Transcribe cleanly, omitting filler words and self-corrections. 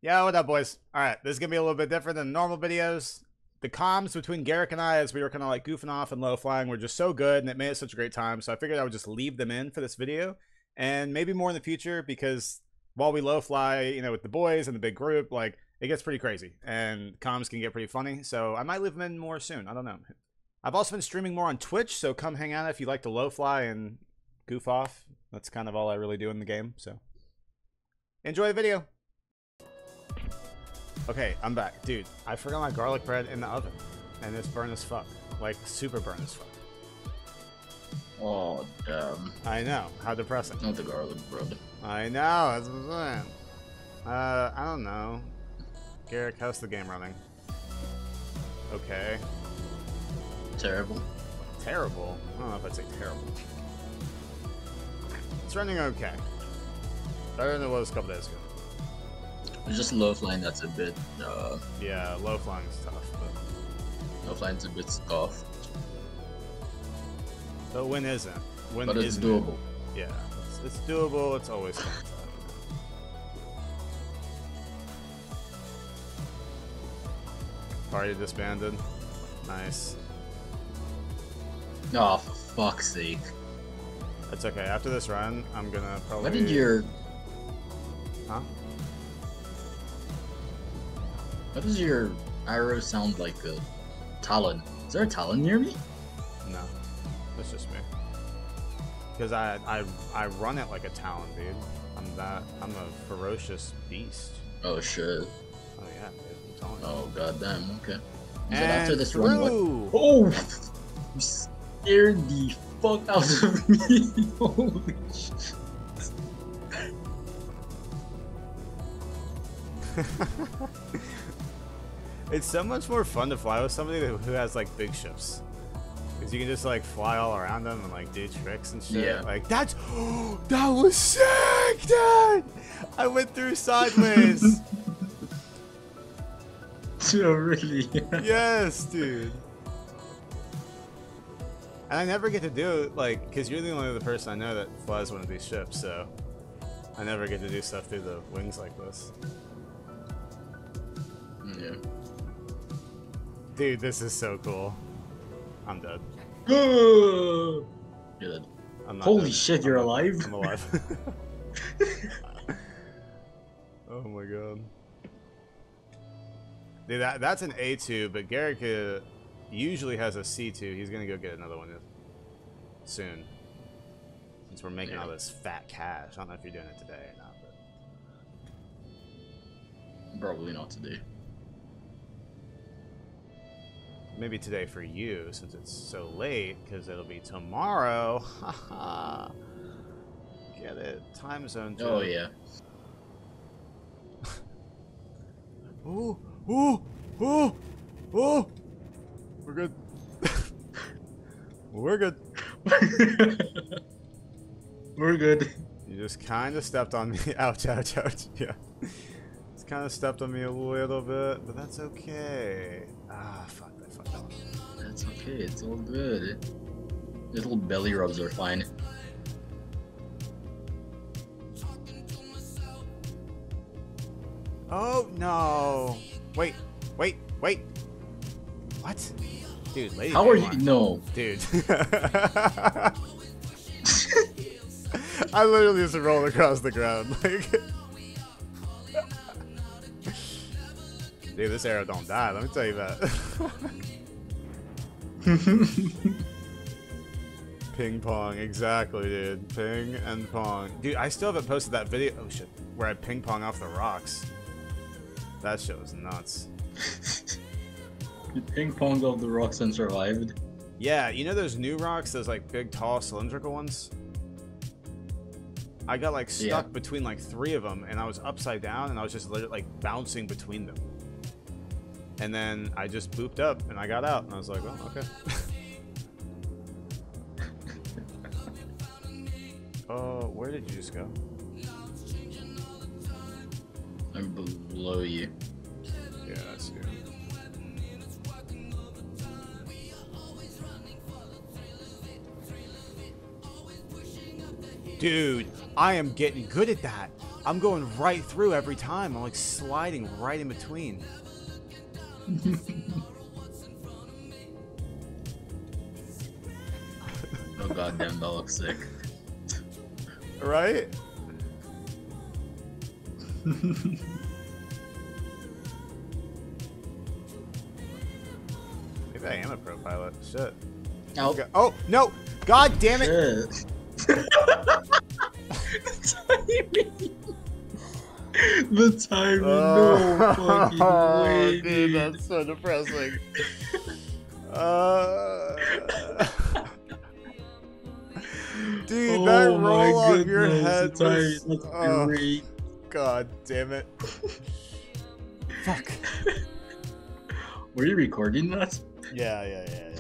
Yo, what up, boys? Alright, this is gonna be a little bit different than normal videos. The comms between Garrick and I, as we were kind of like goofing off and low flying, were just so good, and it made it such a great time. So I figured I would just leave them in for this video, and maybe more in the future, because while we low fly, you know, with the boys and the big group, like, it gets pretty crazy, and comms can get pretty funny. So I might leave them in more soon. I don't know. I've also been streaming more on Twitch, so come hang out if you like to low fly and goof off. That's kind of all I really do in the game. So enjoy the video. Okay, I'm back. Dude, I forgot my garlic bread in the oven. And it's burn as fuck. Like, super burn as fuck. Oh, damn. I know. How depressing. Not the garlic bread. I know. That's what I'm saying. I don't know. Garrick, how's the game running? Okay. Terrible. Terrible? I don't know if I'd say terrible. It's running okay. Better than it was a couple days ago. It's just low flying that's a bit, Yeah, low flying is tough, but... low flying's a bit scuffed. The win isn't. Win But it's isn't. doable. Yeah, it's doable. It's always fun. Party disbanded. Nice. Oh, for fuck's sake. That's okay. After this run, I'm gonna probably... What did your... Huh? What does your arrow sound like a talon? Is there a talon near me? No. That's just me. Because I run it like a talon, dude. I'm a ferocious beast. Oh shit. Oh yeah, dude. I'm telling you. Oh goddamn, okay. Is And it after this run? What? through! Oh! You scared the fuck out of me! Holy shit. It's so much more fun to fly with somebody who has like big ships, because you can just like fly all around them and like do tricks and shit. Yeah. Like that was sick, dude. I went through sideways. Oh really? Yes, dude. And I never get to do it, like, because you're the only other person I know that flies one of these ships, so I never get to do stuff through the wings like this. Yeah. Dude, this is so cool. I'm dead. You're dead. I'm not Holy dead. shit, you're alive? I'm alive. Oh my god. Dude, that's an A2, but Garrick usually has a C2. He's gonna go get another one soon. Since we're making all this fat cash. I don't know if you're doing it today or not, but... Probably not today. Maybe today for you, since it's so late, because it'll be tomorrow. Haha. Get it? Time zone. Oh yeah. Ooh, ooh, ooh, ooh. We're good. We're good. We're good. You just kind of stepped on me. Ouch, ouch, ouch. Yeah. Just kind of stepped on me a little bit, but that's okay. Ah, fuck. I fucked up. That's okay, it's all good. Little belly rubs are fine. Oh, no. Wait, wait, wait. What? Dude, lady. How are you? No. Dude. I literally just rolled across the ground. Like, dude, this arrow don't die. Let me tell you that. Ping pong, exactly, dude. Ping and pong. Dude, I still haven't posted that video. Oh shit, where I ping pong off the rocks. That shit was nuts. You ping ponged off the rocks and survived. Yeah, you know those new rocks, those like big, tall, cylindrical ones? I got like stuck between like 3 of them, and I was upside down, and I was just literally like bouncing between them. And then I just booped up, and I got out, and I was like, oh, okay. Oh, where did you just go? I'm below you. Yeah, I see you. Dude, I am getting good at that. I'm going right through every time. I'm like sliding right in between. Oh goddamn, that looks sick. Right? Maybe I am a pro pilot. Shit. Oh, Oh, no! God damn it! shit. The timing, no fucking way, dude, that's so depressing. Dude, Oh that my roll off your goodness, head the timing, was... that's Oh, great. God damn it. Fuck. Were you recording that? Yeah.